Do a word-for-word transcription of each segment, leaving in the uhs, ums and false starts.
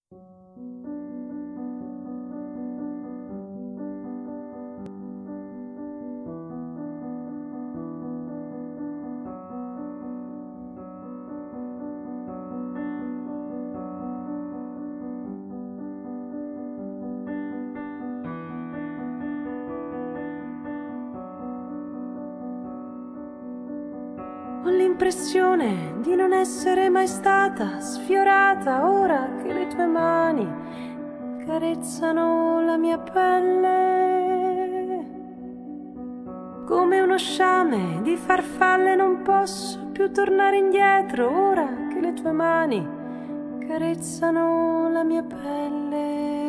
Ho l'impressione di non essere mai stata sfiorata ora che le tue mani carezzano la mia pelle. Come uno sciame di farfalle non posso più tornare indietro ora che le tue mani carezzano la mia pelle.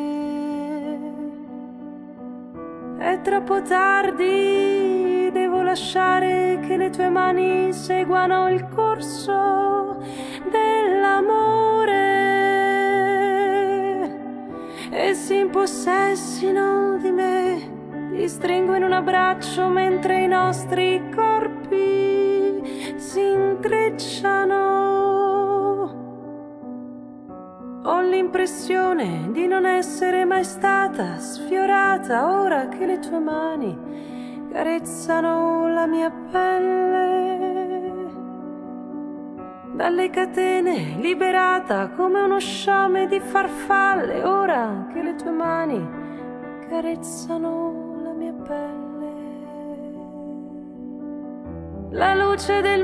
È troppo tardi, devo lasciare che le tue mani seguano il corso dell'amore e si impossessino di me. Ti stringo in un abbraccio mentre i nostri corpi si intrecciano. Ho l'impressione di non essere mai stata sfiorata ora che le tue mani carezzano la mia pelle. Dalle catene liberata come uno sciame di farfalle ora che le tue mani carezzano la mia pelle. La luce del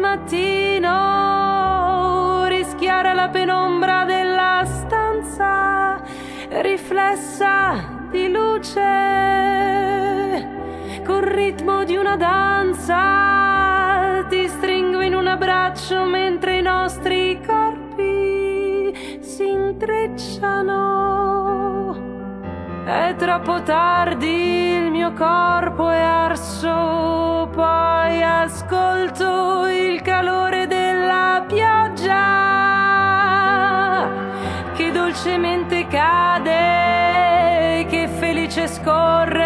mattino rischiara la penombra della stanza riflessa di luce col ritmo di una danza. Ti stringo in un abbraccio mentre i nostri corpi si intrecciano. È troppo tardi, il mio corpo è arso, poi ascolto il calore della pioggia che dolcemente cade, che felice scorre